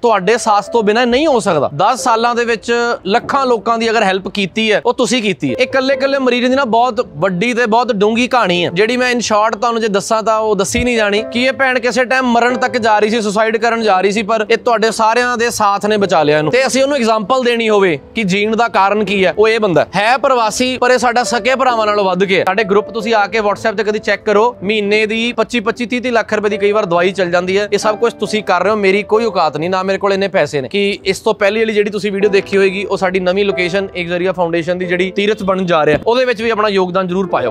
ਤੁਹਾਡੇ ਸਾਥ ਤੋਂ ਬਿਨਾਂ नहीं हो सकता। 10 सालों ਦੇ ਵਿੱਚ ਲੱਖਾਂ ਲੋਕਾਂ ਦੀ ਅਗਰ ਹੈਲਪ ਕੀਤੀ ਹੈ ਉਹ ਤੁਸੀਂ ਕੀਤੀ ਹੈ। ਇਹ ਕੱਲੇ ਮਰੀਜ਼ ਦੀ ਨਾ ਬਹੁਤ ਵੱਡੀ ਤੇ ਬਹੁਤ ਡੂੰਗੀ ਕਹਾਣੀ ਹੈ ਜਿਹੜੀ ਮੈਂ ਇਨ ਸ਼ਾਰਟ ਤੁਹਾਨੂੰ ਜੇ ਦੱਸਾਂ ਤਾਂ ਉਹ ਦੱਸੀ ਨਹੀਂ ਜਾਣੀ ਕਿ ਇਹ ਭੈਣ ਕਿਸੇ ਟਾਈਮ ਮਰਨ ਤੱਕ ਜਾ ਰਹੀ ਸੀ, ਸੁਸਾਈਡ ਕਰਨ ਜਾ ਰਹੀ ਸੀ, ਪਰ ਇਹ ਤੁਹਾਡੇ ਸਾਰਿਆਂ ਦੇ ਸਾਥ ਨੇ ਬਚਾ ਲਿਆ ਇਹਨੂੰ। ਤੇ ਅਸੀਂ ਉਹਨੂੰ ਐਗਜ਼ਾਮਪਲ ਦੇਣੀ ਹੋਵੇ ਕਿ ਜੀਣ ਦਾ ਕਾਰਨ ਕੀ ਹੈ, ਉਹ ਇਹ ਬੰਦਾ ਹੈ ਪ੍ਰਵਾਸੀ ਪਰ ਇਹ ਸਾਡਾ ਸਕੇ ਭਰਾਵਾਂ ਨਾਲੋਂ ਵੱਧ ਕੇ। ਸਾਡੇ ਗਰੁੱਪ ਤੁਸੀਂ ਆ ਕੇ WhatsApp ਤੇ ਕਦੀ ਚੈੱਕ ਕਰੋ, ਮਹੀਨੇ ਦੀ 25 30 ਲੱਖ ਰੁਪਏ ਦੀ ਕਈ ਵਾਰ ਦਵਾਈ ਚੱਲ ਜਾਂਦੀ ਹੈ। ਇਹ ਸਭ ਕੁਝ ਤੁਸੀਂ ਕਰ ਰਹੇ ਹੋ, ਮੇਰੀ ਕੋਈ ਔਕਾਤ ਨਹੀਂ, ਨਾ ਮੇਰੇ ਕੋਲ ਇੰਨੇ ਪੈਸੇ ਨੇ ਕਿ ਇਸ ਤੋਂ ਪਹਿਲੀ ਵਾਲੀ ਜਿਹੜੀ ਤੁਸੀਂ ਵੀਡੀਓ ਦੇਖੀ ਹੋਏਗੀ ਉਹ ਸਾਡੀ ਨਵੀਂ ਲੋਕੇਸ਼ਨ ਇੱਕ ਜ਼ਰੀਆ ਫਾਊਂਡੇਸ਼ਨ ਦੀ ਜਿਹੜੀ ਤੀਰਥ ਬਣਨ ਜਾ ਰਿਹਾ, ਉਹਦੇ ਵਿੱਚ ਵੀ ਆਪਣਾ ਯੋਗਦਾਨ ਜ਼ਰੂਰ ਪਾਇਓ।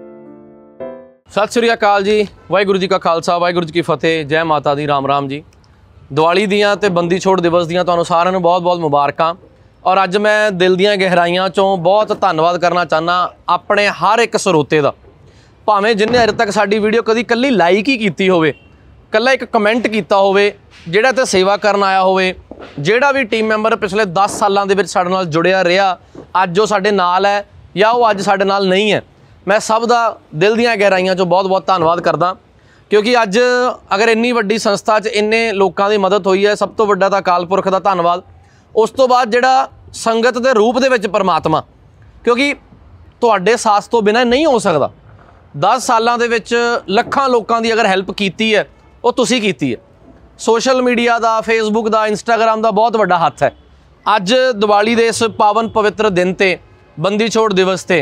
ਸਤਿ ਸ੍ਰੀ ਅਕਾਲ ਜੀ, ਵਾਹਿਗੁਰੂ ਜੀ ਕਾ ਖਾਲਸਾ, ਵਾਹਿਗੁਰੂ ਜੀ ਕੀ ਫਤਿਹ, ਜੈ ਮਾਤਾ ਦੀ, ਰਾਮ ਰਾਮ ਜੀ। ਦੀਵਾਲੀ ਦੀਆਂ ਤੇ ਬੰਦੀ ਛੋੜ ਦਿਵਸ ਦੀਆਂ ਤੁਹਾਨੂੰ ਸਾਰਿਆਂ ਨੂੰ ਬਹੁਤ ਬਹੁਤ ਮੁਬਾਰਕਾਂ। ਔਰ ਅੱਜ ਮੈਂ ਦਿਲ ਦੀਆਂ ਗਹਿਰਾਈਆਂ ਚੋਂ ਬਹੁਤ ਧੰਨਵਾਦ ਕਰਨਾ ਚਾਹੁੰਦਾ ਆਪਣੇ ਹਰ ਇੱਕ ਸਰੋਤੇ ਦਾ, ਭਾਵੇਂ ਜਿੰਨੇ ਅਜੇ ਤੱਕ ਸਾਡੀ ਵੀਡੀਓ ਕਦੀ ਕੱਲੀ ਲਾਈਕ ਹੀ ਕੀਤੀ ਹੋਵੇ, ਕੱਲਾ ਇੱਕ ਕਮੈਂਟ ਕੀਤਾ ਹੋਵੇ, ਜਿਹੜਾ ਤੇ ਸੇਵਾ ਕਰਨ ਆਇਆ ਹੋਵੇ, ਜਿਹੜਾ ਵੀ ਟੀਮ ਮੈਂਬਰ ਪਿਛਲੇ 10 ਸਾਲਾਂ ਦੇ ਵਿੱਚ ਸਾਡੇ ਨਾਲ ਜੁੜਿਆ ਰਿਹਾ, ਅੱਜ ਉਹ ਸਾਡੇ ਨਾਲ ਹੈ ਜਾਂ ਉਹ ਅੱਜ ਸਾਡੇ ਨਾਲ ਨਹੀਂ ਹੈ, ਮੈਂ ਸਭ ਦਾ ਦਿਲ ਦੀਆਂ ਗਹਿਰਾਈਆਂ ਚੋਂ ਬਹੁਤ ਬਹੁਤ ਧੰਨਵਾਦ ਕਰਦਾ। ਕਿਉਂਕਿ ਅੱਜ ਅਗਰ ਇੰਨੀ ਵੱਡੀ ਸੰਸਥਾ 'ਚ ਇੰਨੇ ਲੋਕਾਂ ਦੀ ਮਦਦ ਹੋਈ ਹੈ, ਸਭ ਤੋਂ ਵੱਡਾ ਤਾਂ ਅਕਾਲ ਪੁਰਖ ਦਾ ਧੰਨਵਾਦ। ਉਸ ਤੋਂ ਬਾਅਦ ਜਿਹੜਾ ਸੰਗਤ ਦੇ ਰੂਪ ਦੇ ਵਿੱਚ ਪਰਮਾਤਮਾ, ਕਿਉਂਕਿ ਤੁਹਾਡੇ ਸਾਥ ਤੋਂ ਬਿਨਾਂ ਨਹੀਂ ਹੋ ਸਕਦਾ। 10 ਸਾਲਾਂ ਦੇ ਵਿੱਚ ਲੱਖਾਂ ਲੋਕਾਂ ਦੀ ਅਗਰ ਹੈਲਪ ਕੀਤੀ ਹੈ ਉਹ ਤੁਸੀਂ ਕੀਤੀ ਹੈ। ਸੋਸ਼ਲ ਮੀਡੀਆ ਦਾ, ਫੇਸਬੁੱਕ ਦਾ, ਇੰਸਟਾਗ੍ਰਾਮ ਦਾ ਬਹੁਤ ਵੱਡਾ ਹੱਥ ਹੈ। ਅੱਜ ਦੀਵਾਲੀ ਦੇ ਇਸ ਪਾਵਨ ਪਵਿੱਤਰ ਦਿਨ ਤੇ, ਬੰਦੀ ਛੋੜ ਦਿਵਸ ਤੇ,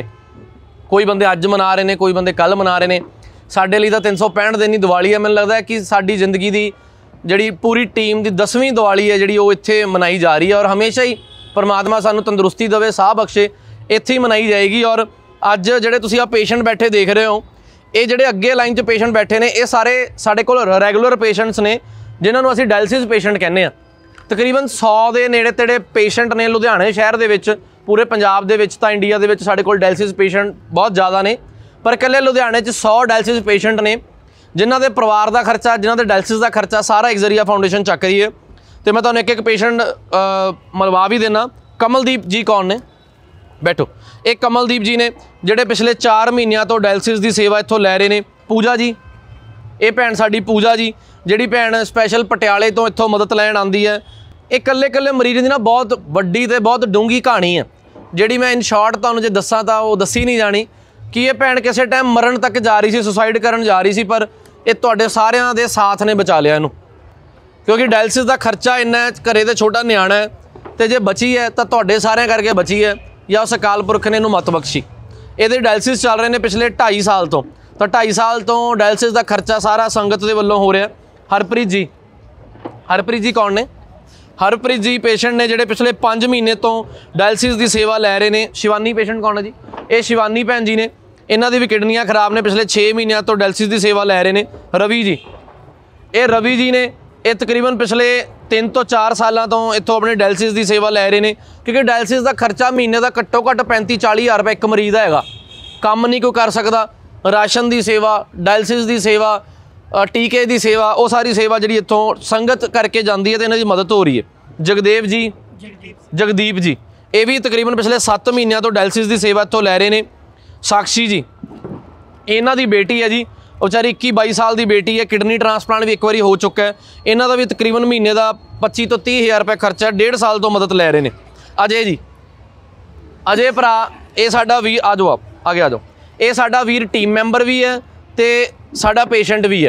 ਕੋਈ ਬੰਦੇ ਅੱਜ ਮਨਾ ਰਹੇ ਨੇ, ਕੋਈ ਬੰਦੇ ਕੱਲ੍ਹ ਮਨਾ ਰਹੇ ਨੇ। ਸਾਡੇ ਲਈ ਤਾਂ 365 ਦਿਨ ਹੀ ਦੀਵਾਲੀ ਹੈ। ਮੈਨੂੰ ਲੱਗਦਾ ਹੈ ਕਿ ਸਾਡੀ ਜ਼ਿੰਦਗੀ ਦੀ ਜਿਹੜੀ ਪੂਰੀ ਟੀਮ ਦੀ 10ਵੀਂ ਦੀਵਾਲੀ ਹੈ ਜਿਹੜੀ ਉਹ ਇੱਥੇ ਮਨਾਈ ਜਾ ਰਹੀ ਹੈ। ਔਰ ਹਮੇਸ਼ਾ ਹੀ ਪਰਮਾਤਮਾ ਸਾਨੂੰ ਤੰਦਰੁਸਤੀ ਦੇਵੇ, ਸਾਹ ਬਖਸ਼ੇ, ਇੱਥੇ ਹੀ ਮਨਾਈ ਜਾਏਗੀ। ਔਰ ਅੱਜ ਜਿਹੜੇ ਤੁਸੀਂ ਆ ਪੇਸ਼ੈਂਟ ਬੈਠੇ ਦੇਖ ਰਹੇ ਹੋ, ਇਹ ਜਿਹੜੇ ਅੱਗੇ ਲਾਈਨ 'ਚ ਪੇਸ਼ੈਂਟ ਬੈਠੇ ਨੇ, ਇਹ ਸਾਰੇ ਸਾਡੇ ਕੋਲ ਰੈਗੂਲਰ ਪੇਸ਼ੈਂਟਸ ਨੇ ਜਿਨ੍ਹਾਂ ਨੂੰ ਅਸੀਂ ਡਾਇਲਸਿਸ ਪੇਸ਼ੈਂਟ ਕਹਿੰਦੇ ਹਾਂ। ਤਕਰੀਬਨ 100 ਦੇ ਨੇੜੇ ਤੇੜੇ ਪੇਸ਼ੈਂਟ ਨੇ ਲੁਧਿਆਣੇ ਸ਼ਹਿਰ ਦੇ ਵਿੱਚ, ਪੂਰੇ ਪੰਜਾਬ ਦੇ ਵਿੱਚ ਤਾਂ ਇੰਡੀਆ ਦੇ ਵਿੱਚ ਸਾਡੇ ਕੋਲ ਡਾਇਲਸਿਸ ਪੇਸ਼ੈਂਟ ਬਹੁਤ ਜ਼ਿਆਦਾ ਨੇ, ਪਰ ਇਕੱਲੇ ਲੁਧਿਆਣੇ 'ਚ 100 ਡਾਇਲਸਿਸ ਪੇਸ਼ੈਂਟ ਨੇ ਜਿਨ੍ਹਾਂ ਦੇ ਪਰਿਵਾਰ ਦਾ ਖਰਚਾ, ਜਿਨ੍ਹਾਂ ਦੇ ਡਾਇਲਸਿਸ ਦਾ ਖਰਚਾ ਸਾਰਾ ਇੱਕ ਜ਼ਰੀਆ ਫਾਊਂਡੇਸ਼ਨ ਚੱਕ ਰਹੀ ਹੈ। ਤੇ ਮੈਂ ਤੁਹਾਨੂੰ ਇੱਕ ਪੇਸ਼ੈਂਟ ਮਿਲਵਾ ਵੀ ਦੇਣਾ। ਕਮਲਦੀਪ ਜੀ ਕੌਣ ਨੇ? ਬੈਠੋ। ਇਹ ਕਮਲਦੀਪ ਜੀ ਨੇ ਜਿਹੜੇ ਪਿਛਲੇ 4 ਮਹੀਨਿਆਂ ਤੋਂ ਡਾਇਲਸਿਸ ਦੀ ਸੇਵਾ ਇੱਥੋਂ ਲੈ ਰਹੇ ਨੇ। ਪੂਜਾ ਜੀ, ਇਹ ਭੈਣ ਸਾਡੀ ਪੂਜਾ ਜੀ, ਜਿਹੜੀ ਭੈਣ ਸਪੈਸ਼ਲ ਪਟਿਆਲੇ ਤੋਂ ਇੱਥੋਂ ਮਦਦ ਲੈਣ ਆਉਂਦੀ ਹੈ। ਇਹ ਕੱਲੇ ਮਰੀਜ਼ ਦੀ ਨਾ ਬਹੁਤ ਵੱਡੀ ਤੇ ਬਹੁਤ ਡੂੰਗੀ ਕਹਾਣੀ ਹੈ ਜਿਹੜੀ ਮੈਂ ਇਨ ਸ਼ਾਰਟ ਤੁਹਾਨੂੰ ਜੇ ਦੱਸਾਂ ਤਾਂ ਉਹ ਦੱਸੀ ਨਹੀਂ ਜਾਣੀ ਕਿ ਇਹ ਭੈਣ ਕਿਸੇ ਟਾਈਮ ਮਰਨ ਤੱਕ ਜਾ ਰਹੀ ਸੀ, ਸੁਸਾਈਡ ਕਰਨ ਜਾ ਰਹੀ ਸੀ, ਪਰ ਇਹ ਤੁਹਾਡੇ ਸਾਰਿਆਂ ਦੇ ਸਾਥ ਨੇ ਬਚਾ ਲਿਆ ਇਹਨੂੰ। ਕਿਉਂਕਿ ਡਾਇਲਸਿਸ ਦਾ ਖਰਚਾ ਇੰਨਾ ਹੈ, ਘਰੇ ਤੇ ਛੋਟਾ ਨਿਆਣਾ ਹੈ, ਤੇ ਜੇ ਬਚੀ ਹੈ ਤਾਂ ਤੁਹਾਡੇ ਸਾਰਿਆਂ ਕਰਕੇ ਬਚੀ ਹੈ ਜਾਂ ਉਸ ਅਕਾਲ ਪੁਰਖ ਨੇ ਇਹਨੂੰ ਮੱਤ ਬਖਸ਼ੀ। ਇਹਦੇ ਡਾਇਲਸਿਸ ਚੱਲ ਰਹੇ ਨੇ ਪਿਛਲੇ 2.5 ਸਾਲ ਤੋਂ, ਤਾਂ 2.5 ਸਾਲ ਤੋਂ ਡਾਇਲਸਿਸ ਦਾ ਖਰਚਾ ਸਾਰਾ ਸੰਗਤ ਦੇ ਵੱਲੋਂ ਹੋ ਰਿਹਾ। ਹਰਪ੍ਰੀਤ ਜੀ, ਹਰਪ੍ਰੀਤ ਜੀ ਕੌਣ ਨੇ? ਹਰਪ੍ਰੀਤ ਜੀ ਪੇਸ਼ੈਂਟ ਨੇ ਜਿਹੜੇ ਪਿਛਲੇ 5 ਮਹੀਨੇ ਤੋਂ ਡਾਇਲਸਿਸ ਦੀ ਸੇਵਾ ਲੈ ਰਹੇ ਨੇ। ਸ਼ਿਵਾਨੀ ਪੇਸ਼ੈਂਟ ਕੌਣ ਹੈ ਜੀ? ਇਹ ਸ਼ਿਵਾਨੀ ਭੈਣ ਜੀ ਨੇ, ਇਹਨਾਂ ਦੀ ਵੀ ਕਿਡਨੀਆਂ ਖਰਾਬ ਨੇ, ਪਿਛਲੇ 6 ਮਹੀਨਿਆਂ ਤੋਂ ਡਾਇਲਸਿਸ ਦੀ ਸੇਵਾ ਲੈ ਰਹੇ ਨੇ। ਰਵੀ ਜੀ, ਇਹ ਰਵੀ ਜੀ ਨੇ, ਇਹ ਤਕਰੀਬਨ ਪਿਛਲੇ 3 ਤੋਂ 4 ਸਾਲਾਂ ਤੋਂ ਇੱਥੋਂ ਆਪਣੇ ਡਾਇਲਸਿਸ ਦੀ ਸੇਵਾ ਲੈ ਰਹੇ ਨੇ। ਕਿਉਂਕਿ ਡਾਇਲਸਿਸ ਦਾ ਖਰਚਾ ਮਹੀਨੇ ਦਾ ਘੱਟੋ ਘੱਟ 35-40 ਹਜ਼ਾਰ ਰੁਪਏ ਇੱਕ ਮਰੀਜ਼ ਦਾ ਹੈਗਾ। ਕੰਮ ਨਹੀਂ ਕੋਈ ਕਰ ਸਕਦਾ, ਰਾਸ਼ਨ ਦੀ ਸੇਵਾ, ਡਾਇਲਸਿਸ ਦੀ ਸੇਵਾ, ਟੀਕੇ ਦੀ ਸੇਵਾ, ਉਹ ਸਾਰੀ ਸੇਵਾ ਜਿਹੜੀ ਇੱਥੋਂ ਸੰਗਤ ਕਰਕੇ ਜਾਂਦੀ ਹੈ ਤੇ ਇਹਨਾਂ ਦੀ ਮਦਦ ਹੋ ਰਹੀ ਹੈ। ਜਗਦੇਵ ਜੀ, ਜਗਦੀਪ ਜੀ, ਇਹ ਵੀ ਤਕਰੀਬਨ ਪਿਛਲੇ 7 ਮਹੀਨਿਆਂ ਤੋਂ ਡਾਇਲਸਿਸ ਦੀ ਸੇਵਾ ਇੱਥੋਂ ਲੈ ਰਹੇ ਨੇ। ਸਾਕਸ਼ੀ ਜੀ, ਇਹਨਾਂ ਦੀ ਬੇਟੀ ਹੈ ਜੀ, ਉਹ ਵਿਚਾਰੀ 21-22 ਸਾਲ ਦੀ ਬੇਟੀ ਹੈ, ਕਿਡਨੀ ਟ੍ਰਾਂਸਪਲਾਂਟ ਵੀ ਇੱਕ ਵਾਰੀ ਹੋ ਚੁੱਕਾ ਹੈ। ਇਹਨਾਂ ਦਾ ਵੀ ਤਕਰੀਬਨ ਮਹੀਨੇ ਦਾ 25 ਤੋਂ 30 ਹਜ਼ਾਰ ਰੁਪਏ ਖਰਚਾ, 1.5 ਸਾਲ ਤੋਂ ਮਦਦ ਲੈ ਰਹੇ ਨੇ। ਅਜੇ ਜੀ, ਅਜੇ ਭਰਾ, ਇਹ ਸਾਡਾ ਵੀਰ, ਆ ਜਾਓ, ਆਪ ਆਗੇ ਆ ਜਾਓ, ਇਹ ਸਾਡਾ ਵੀਰ ਟੀਮ ਮੈਂਬਰ ਵੀ ਹੈ ਤੇ ਸਾਡਾ ਪੇਸ਼ੈਂਟ ਵੀ ਹੈ।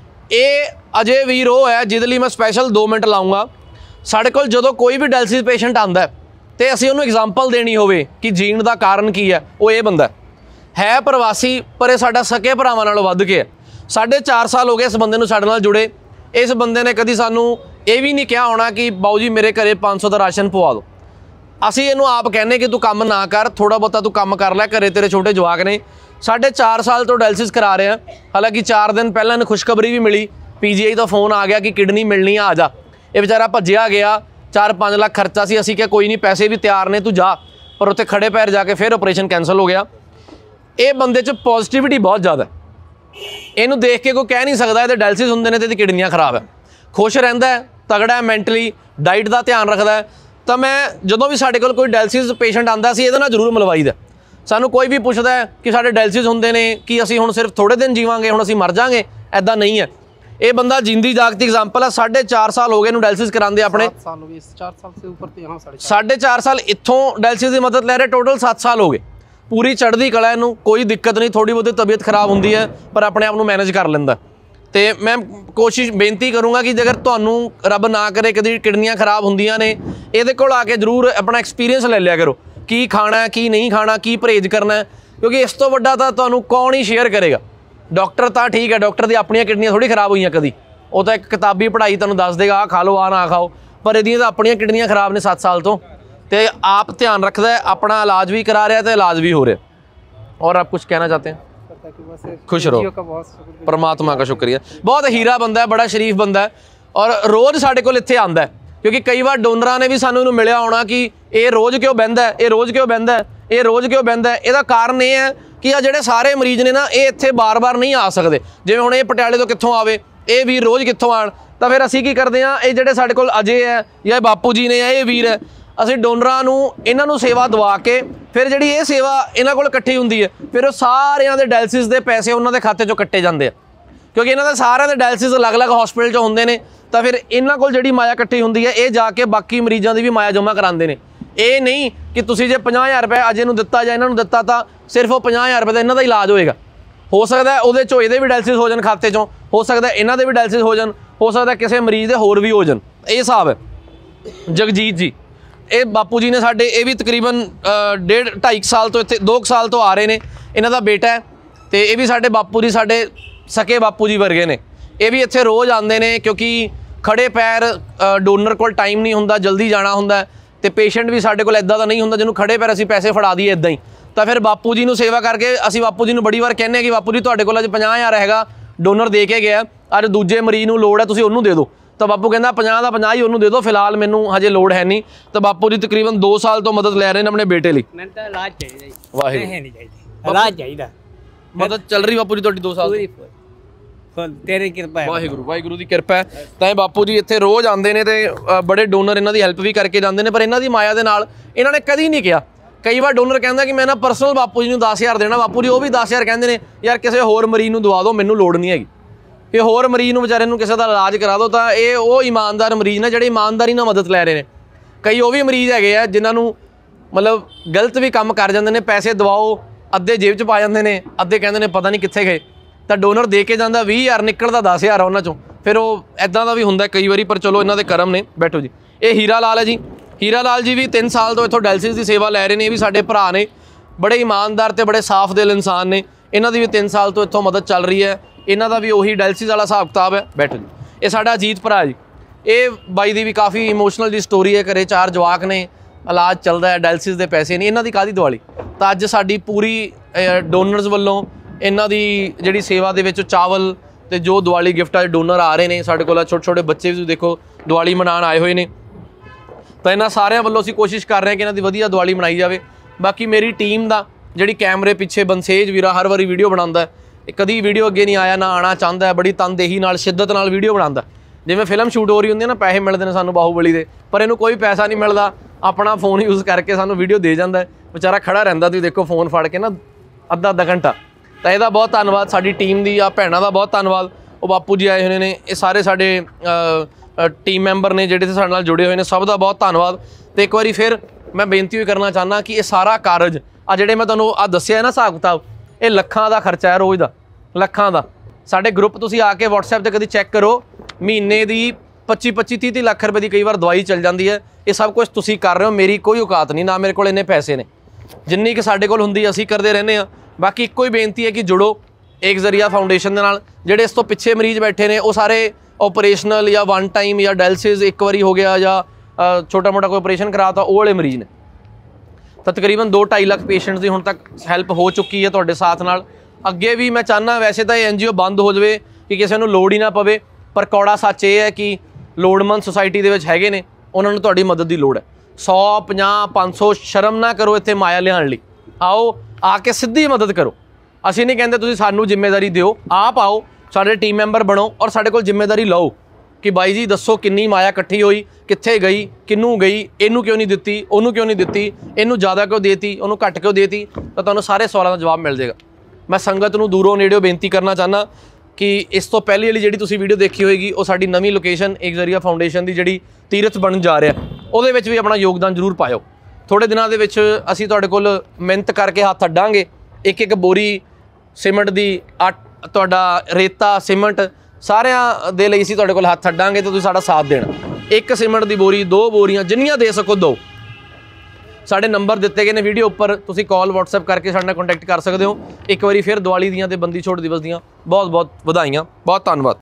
ਇਹ ਅਜੇ ਵੀਰ ਉਹ ਹੈ ਜਿਹਦੇ ਲਈ ਮੈਂ ਸਪੈਸ਼ਲ 2 ਮਿੰਟ ਲਾਊਂਗਾ। ਸਾਡੇ ਕੋਲ ਜਦੋਂ ਕੋਈ ਵੀ ਡਾਇਲਸਿਸ ਪੇਸ਼ੈਂਟ ਆਉਂਦਾ ਤੇ ਅਸੀਂ ਉਹਨੂੰ ਐਗਜ਼ਾਮਪਲ ਦੇਣੀ ਹੋਵੇ ਕਿ ਜੀਣ ਦਾ ਕਾਰਨ ਕੀ ਹੈ, ਉਹ ਇਹ ਬੰਦਾ ਹੈ ਪ੍ਰਵਾਸੀ ਪਰ ਇਹ ਸਾਡਾ ਸਕੇ ਭਰਾਵਾਂ ਨਾਲੋਂ ਵੱਧ ਕੇ ਹੈ। 4.5 ਸਾਲ ਹੋ ਗਏ ਇਸ ਬੰਦੇ ਨੂੰ ਸਾਡੇ ਨਾਲ ਜੁੜੇ। ਇਸ ਬੰਦੇ ਨੇ ਕਦੀ ਸਾਨੂੰ ਇਹ ਵੀ ਨਹੀਂ ਕਿਹਾ ਹੋਣਾ ਕਿ ਬਾਊ ਜੀ ਮੇਰੇ ਘਰੇ 500 ਦਾ ਰਾਸ਼ਨ ਪਵਾ ਦਿਓ। ਅਸੀਂ ਇਹਨੂੰ ਆਪ ਕਹਿੰਦੇ ਕਿ ਤੂੰ ਕੰਮ ਨਾ ਕਰ, ਥੋੜ੍ਹਾ ਬਹੁਤਾ ਤੂੰ ਕੰਮ ਕਰ ਲੈ, ਘਰੇ ਤੇਰੇ ਛੋਟੇ ਜਵਾਕ ਨੇ। 4.5 ਸਾਲ ਤੋਂ ਡਾਇਲਸਿਸ ਕਰਾ ਰਹੇ ਹਾਂ। ਹਾਲਾਂਕਿ 4 ਦਿਨ ਪਹਿਲਾਂ ਇਹਨੂੰ ਖੁਸ਼ਖਬਰੀ ਵੀ ਮਿਲੀ, PGI ਦਾ ਫੋਨ ਆ ਗਿਆ ਕਿ ਕਿਡਨੀ ਮਿਲਣੀ ਆ ਜਾ। ਇਹ ਵਿਚਾਰਾ ਭੱਜਿਆ ਗਿਆ, 4-5 ਲੱਖ ਖਰਚਾ ਸੀ। ਅਸੀਂ ਕਿਹਾ ਕੋਈ ਨਹੀਂ, ਪੈਸੇ ਵੀ ਤਿਆਰ ਨੇ, ਤੂੰ ਜਾ, ਪਰ ਉੱਥੇ ਖੜੇ ਪੈਰ ਜਾ ਕੇ ਫਿਰ ਆਪਰੇਸ਼ਨ ਕੈਂਸਲ ਹੋ ਗਿਆ। ਇਹ ਬੰਦੇ 'ਚ ਪੋਜ਼ਿਟਿਵਿਟੀ ਬਹੁਤ ਜ਼ਿਆਦਾ। ਇਹਨੂੰ ਦੇਖ ਕੇ ਕੋਈ ਕਹਿ ਨਹੀਂ ਸਕਦਾ ਇਹਦੇ ਡਾਇਲਸਿਸ ਹੁੰਦੇ ਨੇ ਤੇ ਇਹਦੀ ਕਿਡਨੀਆਂ ਖਰਾਬ ਹੈ। ਖੁਸ਼ ਰਹਿੰਦਾ ਹੈ, ਤਗੜਾ ਹੈ, ਮੈਂਟਲੀ ਡਾਈਟ ਦਾ ਧਿਆਨ ਰੱਖਦਾ ਹੈ। ਤਾਂ ਮੈਂ ਜਦੋਂ ਵੀ ਸਾਡੇ ਕੋਲ ਕੋਈ ਡਾਇਲਸਿਸ ਪੇਸ਼ੈਂਟ ਆਉਂਦਾ ਸੀ ਇਹਦੇ ਨਾਲ ਜ਼ਰੂਰ ਮਿਲਵਾਈਦਾ। ਸਾਨੂੰ ਕੋਈ ਵੀ ਪੁੱਛਦਾ ਹੈ ਕਿ ਸਾਡੇ ਡਾਇਲਸਿਸ ਹੁੰਦੇ ਨੇ ਕਿ ਅਸੀਂ ਹੁਣ ਸਿਰਫ ਥੋੜ੍ਹੇ ਦਿਨ ਜੀਵਾਂਗੇ, ਹੁਣ ਅਸੀਂ ਮਰ ਜਾਵਾਂਗੇ, ਐਦਾਂ ਨਹੀਂ ਹੈ। ये बंदा जिंदी जागती एग्जाम्पल है। 4.5 साल हो गए इन्हूं डायलिसिस करांदे अपने, 4 साल से ऊपर थे। हाँ 4.5 साल इत्थों डायलिसिस की मदद ले रहे, टोटल 7 साल हो गए। पूरी चढ़दी कला इनू, कोई दिक्कत नहीं, थोड़ी बहुत तबीयत खराब होंदी है पर अपने आप को मैनेज कर लेंदा। तो मैं कोशिश बेनती करूँगा कि जेकर तुहानूं रब ना करे कभी किडनियाँ खराब होंदियां ने, इहदे कोल आके जरूर अपना एक्सपीरियंस ले लिया करो, की खाना है की नहीं खाना, की परहेज करना है, क्योंकि इस तो वड्डा तां तुहानूं कौन ही शेयर करेगा। डॉक्टर तो ठीक है, डॉक्टर दी अपनियां किडनियां थोड़ी खराब हुई कभी, वो तो एक किताबी पढ़ाई तुहानूं दस देगा आ खा लो आ ना खाओ, पर इहदियां तां अपनियां किडनियां खराब ने 7 साल तो। ते आप ध्यान रखदा है, अपना इलाज भी करा रहा है तो इलाज भी हो रहा है। और आप कुछ कहना चाहते हैं? खुश रहो, परमात्मा का शुक्रिया। बहुत हीरा बंदा है, बड़ा शरीफ बंदा है, और रोज़ साढ़े कोल इत्थे आंदा है, क्योंकि कई बार डोनरां ने भी सानूं इहनूं मिलिया होना कि ये रोज़ क्यों बहिंदा है, ये रोज़ क्यों बहिंदा है, ये रोज़ क्यों बहिंदा है। इहदा कारण ये है कि आ जिहड़े सारे मरीज ने ना, ये इत्थे बार बार नहीं आ सकते। जिवें हुण ये पटियाले तो कित्थों आवे, ये वीर रोज़ कित्थों आण, तो फिर असीं की करदे हां, ये जिहड़े साडे कोल अजय है या बापू जी ने या ये वीर है, ਅਸੀਂ ਡੋਨਰਾਂ ਨੂੰ ਇਹਨਾਂ ਨੂੰ ਸੇਵਾ ਦਵਾ ਕੇ ਫਿਰ ਜਿਹੜੀ ਇਹ ਸੇਵਾ ਇਹਨਾਂ ਕੋਲ ਇਕੱਠੀ ਹੁੰਦੀ ਹੈ, ਫਿਰ ਉਹ ਸਾਰਿਆਂ ਦੇ ਡਾਇਲਿਸਿਸ ਦੇ ਪੈਸੇ ਉਹਨਾਂ ਦੇ ਖਾਤੇ 'ਚੋਂ ਕੱਟੇ ਜਾਂਦੇ ਆ, ਕਿਉਂਕਿ ਇਹਨਾਂ ਦੇ ਸਾਰਿਆਂ ਦੇ ਡਾਇਲਿਸਿਸ ਅਲੱਗ-ਅਲੱਗ ਹਸਪੀਟਲ 'ਚ ਹੁੰਦੇ ਨੇ। ਤਾਂ ਫਿਰ ਇਹਨਾਂ ਕੋਲ ਜਿਹੜੀ ਮਾਇਆ ਇਕੱਠੀ ਹੁੰਦੀ ਹੈ, ਇਹ ਜਾ ਕੇ ਬਾਕੀ ਮਰੀਜ਼ਾਂ ਦੀ ਵੀ ਮਾਇਆ ਜਮ੍ਹਾਂ ਕਰਾਉਂਦੇ ਨੇ। ਇਹ ਨਹੀਂ ਕਿ ਤੁਸੀਂ ਜੇ 50,000 ਰੁਪਏ ਅਜੇ ਨੂੰ ਦਿੱਤਾ ਜਾਂ ਇਹਨਾਂ ਨੂੰ ਦਿੱਤਾ ਤਾਂ ਸਿਰਫ ਉਹ 50,000 ਰੁਪਏ ਦਾ ਇਹਨਾਂ ਦਾ ਇਲਾਜ ਹੋਏਗਾ। ਹੋ ਸਕਦਾ ਉਹਦੇ 'ਚੋਂ ਇਹਦੇ ਵੀ ਡਾਇਲਿਸਿਸ ਹੋ ਜਾਣ ਖਾਤੇ 'ਚੋਂ, ਹੋ ਸਕਦਾ ਇਹਨਾਂ ਦੇ ਵੀ ਡਾਇਲਿਸਿਸ ਹੋ ਜਾਣ, ਹੋ ਸਕਦਾ ਕਿਸੇ ਮਰੀਜ਼ ਦੇ ਹੋਰ ਵੀ ਹੋ ਜਾਣ। ਇਹ ਹਿਸਾਬ ਹੈ। ਜਗਜੀਤ ਜੀ ਇਹ ਬਾਪੂ ਜੀ ਨੇ ਸਾਡੇ, ਇਹ ਵੀ ਤਕਰੀਬਨ 1.5-2.5 ਸਾਲ ਤੋਂ ਇੱਥੇ 2 ਸਾਲ ਤੋਂ ਆ ਰਹੇ ਨੇ। ਇਹਨਾਂ ਦਾ ਬੇਟਾ ਹੈ ਤੇ ਇਹ ਵੀ ਸਾਡੇ ਬਾਪੂ ਜੀ, ਸਾਡੇ ਸਕੇ ਬਾਪੂ ਜੀ ਵਰਗੇ ਨੇ। ਇਹ ਵੀ ਇੱਥੇ ਰੋਜ਼ ਆਉਂਦੇ ਨੇ, ਕਿਉਂਕਿ ਖੜੇ ਪੈਰ ਡੋਨਰ ਕੋਲ ਟਾਈਮ ਨਹੀਂ ਹੁੰਦਾ, ਜਲਦੀ ਜਾਣਾ ਹੁੰਦਾ, ਤੇ ਪੇਸ਼ੈਂਟ ਵੀ ਸਾਡੇ ਕੋਲ ਇੱਦਾਂ ਦਾ ਨਹੀਂ ਹੁੰਦਾ ਜਿਹਨੂੰ ਖੜੇ ਪੈਰ ਅਸੀਂ ਪੈਸੇ ਫੜਾ ਦਈਏ ਇੱਦਾਂ ਹੀ। ਤਾਂ ਫਿਰ ਬਾਪੂ ਜੀ ਨੂੰ ਸੇਵਾ ਕਰਕੇ ਅਸੀਂ ਬਾਪੂ ਜੀ ਨੂੰ ਬੜੀ ਵਾਰ ਕਹਿੰਦੇ ਹਾਂ ਕਿ ਬਾਪੂ ਜੀ ਤੁਹਾਡੇ ਕੋਲ ਅੱਜ 50,000 ਹੈਗਾ, ਡੋਨਰ ਦੇ ਕੇ ਗਿਆ, ਅੱਜ ਦੂਜੇ ਮਰੀਜ਼ ਨੂੰ ਲੋੜ ਹੈ, ਤੁਸੀਂ ਉਹਨੂੰ ਦੇ ਦਿਓ। ਤਾਂ ਬਾਪੂ ਕਹਿੰਦਾ 50 ਦਾ 50 ਹੀ ਉਹਨੂੰ ਦੇ ਦਿਓ, ਫਿਲਹਾਲ ਮੈਨੂੰ ਹਜੇ ਲੋੜ ਹੈ ਨਹੀਂ। ਤਾਂ ਬਾਪੂ ਜੀ ਤਕਰੀਬਨ 2 ਸਾਲ ਤੋਂ ਮਦਦ ਲੈ ਰਹੇ ਨੇ ਆਪਣੇ ਬੇਟੇ ਲਈ। ਮੈਨੂੰ ਤਾਂ ਇਲਾਜ ਚਾਹੀਦਾ ਜੀ, ਵਾਹਿਗੁਰੂ ਨਹੀਂ ਚਾਹੀਦਾ, ਇਲਾਜ ਚਾਹੀਦਾ। ਮਦਦ ਚੱਲ ਰਹੀ ਬਾਪੂ ਜੀ ਤੁਹਾਡੀ 2 ਸਾਲ ਫੁੱਲ ਤੇਰੀ ਕਿਰਪਾ ਹੈ, ਵਾਹਿਗੁਰੂ ਦੀ ਕਿਰਪਾ ਹੈ। ਤਾਂ ਇਹ ਬਾਪੂ ਜੀ ਇੱਥੇ ਰੋਜ਼ ਆਉਂਦੇ ਨੇ ਤੇ ਬੜੇ ਡੋਨਰ ਇਹਨਾਂ ਦੀ ਹੈਲਪ ਵੀ ਕਰਕੇ ਜਾਂਦੇ ਨੇ, ਪਰ ਇਹਨਾਂ ਦੀ ਮਾਇਆ ਦੇ ਨਾਲ ਇਹਨਾਂ ਨੇ ਕਦੀ ਨਹੀਂ ਕਿਹਾ। ਕਈ ਵਾਰ ਡੋਨਰ ਕਹਿੰਦਾ ਕਿ ਮੈਂ ਨਾ ਪਰਸਨਲ ਬਾਪੂ ਜੀ ਨੂੰ 10,000 ਦੇਣਾ, ਬਾਪੂ ਜੀ ਉਹ ਵੀ 10,000 ਕਹਿੰਦੇ ਨੇ ਯਾਰ ਕਿਸੇ ਹੋਰ ਮਰੀਜ਼ ਨੂੰ ਦਵਾ ਦਿਓ, ਮੈਨੂੰ ਲੋੜ ਨਹੀਂ ਹੈਗੀ, ਕਿ ਹੋਰ ਮਰੀਜ਼ ਨੂੰ ਵਿਚਾਰੇ ਨੂੰ ਕਿਸੇ ਦਾ ਇਲਾਜ ਕਰਾ ਦਿਓ। ਤਾਂ ਇਹ ਉਹ ਇਮਾਨਦਾਰ ਮਰੀਜ਼ ਨੇ ਜਿਹੜੇ ਇਮਾਨਦਾਰੀ ਨਾਲ ਮਦਦ ਲੈ ਰਹੇ ਨੇ। ਕਈ ਉਹ ਵੀ ਮਰੀਜ਼ ਹੈਗੇ ਆ ਜਿਨ੍ਹਾਂ ਨੂੰ ਮਤਲਬ ਗਲਤ ਵੀ ਕੰਮ ਕਰ ਜਾਂਦੇ ਨੇ, ਪੈਸੇ ਦਵਾਓ, ਅੱਧੇ ਜੇਬ 'ਚ ਪਾ ਜਾਂਦੇ ਨੇ, ਅੱਧੇ ਕਹਿੰਦੇ ਨੇ ਪਤਾ ਨਹੀਂ ਕਿੱਥੇ ਗਏ। ਤਾਂ ਡੋਨਰ ਦੇ ਕੇ ਜਾਂਦਾ 20,000, ਨਿਕਲਦਾ 10,000 ਆ ਉਹਨਾਂ 'ਚੋਂ। ਫਿਰ ਉਹ ਇੱਦਾਂ ਦਾ ਵੀ ਹੁੰਦਾ ਕਈ ਵਾਰੀ, ਪਰ ਚਲੋ ਇਹਨਾਂ ਦੇ ਕਰਮ ਨੇ। ਬੈਠੋ ਜੀ। ਇਹ ਹੀਰਾ ਲਾਲ ਹੈ ਜੀ। ਹੀਰਾ ਲਾਲ ਜੀ ਵੀ 3 ਸਾਲ ਤੋਂ ਇੱਥੋਂ ਡਾਇਲਿਸਿਸ ਦੀ ਸੇਵਾ ਲੈ ਰਹੇ ਨੇ। ਇਹ ਵੀ ਸਾਡੇ ਭਰਾ ਨੇ, ਬੜੇ ਇਮਾਨਦਾਰ ਤੇ ਬੜੇ ਸਾਫ਼ ਦਿਲ ਇਨਸਾਨ ਨੇ। ਇਹਨਾਂ ਦੀ ਵੀ 3 ਸਾਲ ਤੋਂ ਇੱਥੋਂ ਮਦਦ ਚੱਲ ਰਹੀ ਹੈ। ਇਹਨਾਂ ਦਾ ਵੀ ਉਹੀ ਡਾਇਲਿਸਿਸ ਵਾਲਾ ਹਿਸਾਬ ਕਿਤਾਬ ਹੈ। ਬੈਠੋ ਜੀ। ਇਹ ਸਾਡਾ ਅਜੀਤ ਭਰਾ ਜੀ। ਇਹ ਬਾਈ ਦੀ ਵੀ ਕਾਫੀ ਇਮੋਸ਼ਨਲ ਜੀ ਸਟੋਰੀ ਹੈ। ਘਰੇ 4 ਜਵਾਕ ਨੇ, ਇਲਾਜ ਚੱਲਦਾ ਹੈ, ਡਾਇਲਿਸਿਸ ਦੇ ਪੈਸੇ ਨਹੀਂ, ਇਹਨਾਂ ਦੀ ਕਾਹਦੀ ਦਿਵਾਲੀ। ਤਾਂ ਅੱਜ ਸਾਡੀ ਪੂਰੀ ਡੋਨਰਸ ਵੱਲੋਂ ਇਹਨਾਂ ਦੀ ਜਿਹੜੀ ਸੇਵਾ ਦੇ ਵਿੱਚ ਚਾਵਲ ਤੇ ਜੋ ਦੀਵਾਲੀ ਗਿਫਟ ਅੱਜ ਡੋਨਰ ਆ ਰਹੇ ਨੇ ਸਾਡੇ ਕੋਲ, ਛੋਟੇ ਛੋਟੇ ਬੱਚੇ ਵੀ ਤੁਸੀਂ ਦੇਖੋ ਦੀਵਾਲੀ ਮਨਾਉਣ ਆਏ ਹੋਏ ਨੇ। ਤਾਂ ਇਹਨਾਂ ਸਾਰਿਆਂ ਵੱਲੋਂ ਅਸੀਂ ਕੋਸ਼ਿਸ਼ ਕਰ ਰਹੇ ਹਾਂ ਕਿ ਇਹਨਾਂ ਦੀ ਵਧੀਆ ਦੀਵਾਲੀ ਮਨਾਈ ਜਾਵੇ। ਬਾਕੀ ਮੇਰੀ ਟੀਮ ਦਾ ਜਿਹੜੀ ਕੈਮਰੇ ਪਿੱਛੇ ਬੰਸੇਜ ਵੀਰਾ ਹਰ ਵਾਰੀ ਵੀਡੀਓ ਬਣਾਉਂਦਾ, ਕਦੀ ਵੀਡੀਓ ਅੱਗੇ ਨਹੀਂ ਆਇਆ, ਨਾ ਆਉਣਾ ਚਾਹੁੰਦਾ, ਬੜੀ ਤਨਦੇਹੀ ਨਾਲ ਸ਼ਿੱਦਤ ਨਾਲ ਵੀਡੀਓ ਬਣਾਉਂਦਾ। ਜਿਵੇਂ ਫਿਲਮ ਸ਼ੂਟ ਹੋ ਰਹੀ ਹੁੰਦੀ ਹੈ ਨਾ, ਪੈਸੇ ਮਿਲਦੇ ਨੇ ਸਾਨੂੰ ਬਾਹੂਬਲੀ ਦੇ, ਪਰ ਇਹਨੂੰ ਕੋਈ ਪੈਸਾ ਨਹੀਂ ਮਿਲਦਾ, ਆਪਣਾ ਫੋਨ ਯੂਜ਼ ਕਰਕੇ ਸਾਨੂੰ ਵੀਡੀਓ ਦੇ ਜਾਂਦਾ। ਵਿਚਾਰਾ ਖੜਾ ਰਹਿੰਦਾ, ਤੁਸੀਂ ਦੇਖੋ ਫੋਨ ਫੜ ਕੇ ਨਾ ਅੱਧਾ ਘੰਟਾ। ਤਾਂ ਇਹਦਾ ਬਹੁਤ ਧੰਨਵਾਦ, ਸਾਡੀ ਟੀਮ ਦੀ ਆ ਭੈਣਾਂ ਦਾ ਬਹੁਤ ਧੰਨਵਾਦ। ਉਹ ਬਾਪੂ ਜੀ ਆਏ ਹੋਏ ਨੇ, ਇਹ ਸਾਰੇ ਸਾਡੇ ਟੀਮ ਮੈਂਬਰ ਨੇ ਜਿਹੜੇ ਸਾਡੇ ਨਾਲ ਜੁੜੇ ਹੋਏ ਨੇ, ਸਭ ਦਾ ਬਹੁਤ ਧੰਨਵਾਦ। ਅਤੇ ਇੱਕ ਵਾਰੀ ਫਿਰ ਮੈਂ ਬੇਨਤੀ ਵੀ ਕਰਨਾ ਚਾਹੁੰਦਾ ਕਿ ਇਹ ਸਾਰਾ ਕਾਰਜ ਆ ਜਿਹੜੇ ਮੈਂ ਤੁਹਾਨੂੰ ਆ ਦੱਸਿਆ ਨਾ ਹਿਸਾਬ ਕਿਤਾਬ, ਇਹ ਲੱਖਾਂ ਦਾ ਖਰਚਾ ਹੈ ਰੋਜ਼ ਦਾ, ਲੱਖਾਂ ਦਾ। ਸਾਡੇ ਗਰੁੱਪ ਤੁਸੀਂ ਆ ਕੇ WhatsApp 'ਤੇ ਕਦੀ ਚੈੱਕ ਕਰੋ, ਮਹੀਨੇ ਦੀ 25-25 30 ਲੱਖ ਰੁਪਏ ਦੀ ਕਈ ਵਾਰ ਦਵਾਈ ਚੱਲ ਜਾਂਦੀ ਹੈ। ਇਹ ਸਭ ਕੁਝ ਤੁਸੀਂ ਕਰ ਰਹੇ ਹੋ, ਮੇਰੀ ਕੋਈ ਔਕਾਤ ਨਹੀਂ, ਨਾ ਮੇਰੇ ਕੋਲ ਇੰਨੇ ਪੈਸੇ ਨੇ। ਜਿੰਨੀ ਕਿ ਸਾਡੇ ਕੋਲ ਹੁੰਦੀ ਅਸੀਂ ਕਰਦੇ ਰਹਿੰਦੇ ਹਾਂ। ਬਾਕੀ ਇੱਕੋ ਹੀ ਬੇਨਤੀ ਹੈ ਕਿ ਜੁੜੋ ਏਕ ਜ਼ਰੀਆ ਫਾਊਂਡੇਸ਼ਨ ਦੇ ਨਾਲ। ਜਿਹੜੇ ਇਸ ਤੋਂ ਪਿੱਛੇ ਮਰੀਜ਼ ਬੈਠੇ ਨੇ ਉਹ ਸਾਰੇ ਆਪਰੇਸ਼ਨਲ ਜਾਂ 1 ਟਾਈਮ ਜਾਂ ਡਾਇਲਿਸਿਸ ਇੱਕ ਵਾਰੀ ਹੋ ਗਿਆ ਜਾਂ ਛੋਟਾ ਮੋਟਾ ਕੋਈ ਆਪਰੇਸ਼ਨ ਕਰਾਤਾ, ਉਹ ਵਾਲੇ ਮਰੀਜ਼ ਨੇ। ਤਾਂ ਤਕਰੀਬਨ 2-2.5 ਲੱਖ ਪੇਸ਼ੈਂਟਸ ਦੀ ਹੁਣ ਤੱਕ ਹੈਲਪ ਹੋ ਚੁੱਕੀ ਹੈ ਤੁਹਾਡੇ ਸਾਥ ਨਾਲ। ਅੱਗੇ ਵੀ ਮੈਂ ਚਾਹੁੰਦਾ, ਵੈਸੇ ਤਾਂ ਇਹ NGO ਬੰਦ ਹੋ ਜਾਵੇ ਕਿ ਕਿਸੇ ਨੂੰ ਲੋੜ ਹੀ ਨਾ ਪਵੇ, ਪਰ ਕੌੜਾ ਸੱਚ ਇਹ ਹੈ ਕਿ ਲੋੜਮੰਦ ਸੁਸਾਇਟੀ ਦੇ ਵਿੱਚ ਹੈਗੇ ਨੇ, ਉਹਨਾਂ ਨੂੰ ਤੁਹਾਡੀ ਮਦਦ ਦੀ ਲੋੜ ਹੈ। 100 50 500 ਸ਼ਰਮ ਨਾ ਕਰੋ ਇੱਥੇ ਮਾਇਆ ਲਿਆਉਣ ਲਈ। ਆਓ, ਆ ਕੇ ਸਿੱਧੀ ਮਦਦ ਕਰੋ। ਅਸੀਂ ਨਹੀਂ ਕਹਿੰਦੇ ਤੁਸੀਂ ਸਾਨੂੰ ਜ਼ਿੰਮੇਵਾਰੀ ਦਿਓ, ਆਪ ਆਓ, ਸਾਡੇ ਟੀਮ ਮੈਂਬਰ ਬਣੋ ਔਰ ਸਾਡੇ ਕੋਲ ਜ਼ਿੰਮੇਵਾਰੀ ਲਓ ਕਿ ਬਾਈ ਜੀ ਦੱਸੋ ਕਿੰਨੀ ਮਾਇਆ ਇਕੱਠੀ ਹੋਈ, ਕਿੱਥੇ ਗਈ, ਕਿਹਨੂੰ ਗਈ, ਇਹਨੂੰ ਕਿਉਂ ਨਹੀਂ ਦਿੱਤੀ, ਉਹਨੂੰ ਕਿਉਂ ਨਹੀਂ ਦਿੱਤੀ, ਇਹਨੂੰ ਜ਼ਿਆਦਾ ਕਿਉਂ ਦੇਤੀ, ਉਹਨੂੰ ਘੱਟ ਕਿਉਂ ਦੇਤੀ। ਤਾਂ ਤੁਹਾਨੂੰ ਸਾਰੇ ਸਵਾਲਾਂ ਦਾ ਜਵਾਬ ਮਿਲ ਜਾਏਗਾ। ਮੈਂ ਸੰਗਤ ਨੂੰ ਦੂਰੋਂ ਨੇੜਿਓਂ ਬੇਨਤੀ ਕਰਨਾ ਚਾਹੁੰਦਾ, ਕਿ ਇਸ ਤੋਂ ਪਹਿਲੀ ਵਾਲੀ ਜਿਹੜੀ ਤੁਸੀਂ ਵੀਡੀਓ ਦੇਖੀ ਹੋਏਗੀ ਉਹ ਸਾਡੀ ਨਵੀਂ ਲੋਕੇਸ਼ਨ ਇੱਕ ਜ਼ਰੀਆ ਫਾਊਂਡੇਸ਼ਨ ਦੀ ਜਿਹੜੀ ਤੀਰਥ ਬਣਨ ਜਾ ਰਿਹਾ, ਉਹਦੇ ਵਿੱਚ ਵੀ ਆਪਣਾ ਯੋਗਦਾਨ ਜ਼ਰੂਰ ਪਾਇਓ। ਥੋੜੇ ਦਿਨਾਂ ਦੇ ਵਿੱਚ ਅਸੀਂ ਤੁਹਾਡੇ ਕੋਲ ਮਿਹਨਤ ਕਰਕੇ ਹੱਥ ਅੱਡਾਂਗੇ, ਇੱਕ ਬੋਰੀ ਸੀਮੈਂਟ ਦੀ, ਤੁਹਾਡਾ ਰੇਤਾ ਸੀਮੈਂਟ ਸਾਰਿਆਂ ਦੇ ਲਈ ਅਸੀਂ ਤੁਹਾਡੇ ਕੋਲ ਹੱਥ ਅੱਡਾਂਗੇ ਤੇ ਤੁਸੀਂ ਸਾਡਾ ਸਾਥ ਦੇਣਾ। 1 ਸੀਮੈਂਟ ਦੀ ਬੋਰੀ, 2 ਬੋਰੀਆਂ, ਜਿੰਨੀਆਂ ਦੇ ਸਕੋ ਦਿਓ। ਸਾਡੇ ਨੰਬਰ ਦਿੱਤੇ ਗਏ ਨੇ ਵੀਡੀਓ ਉੱਪਰ, ਤੁਸੀਂ ਕਾਲ WhatsApp ਕਰਕੇ ਸਾਡੇ ਨਾਲ ਕੰਟੈਕਟ ਕਰ ਸਕਦੇ ਹੋ। ਇੱਕ ਵਾਰੀ ਫਿਰ ਦੀਵਾਲੀ ਦੀਆਂ ਤੇ ਬੰਦੀ ਛੋੜ ਦਿਵਸ ਦੀਆਂ ਬਹੁਤ ਬਹੁਤ ਵਧਾਈਆਂ, ਬਹੁਤ ਧੰਨਵਾਦ।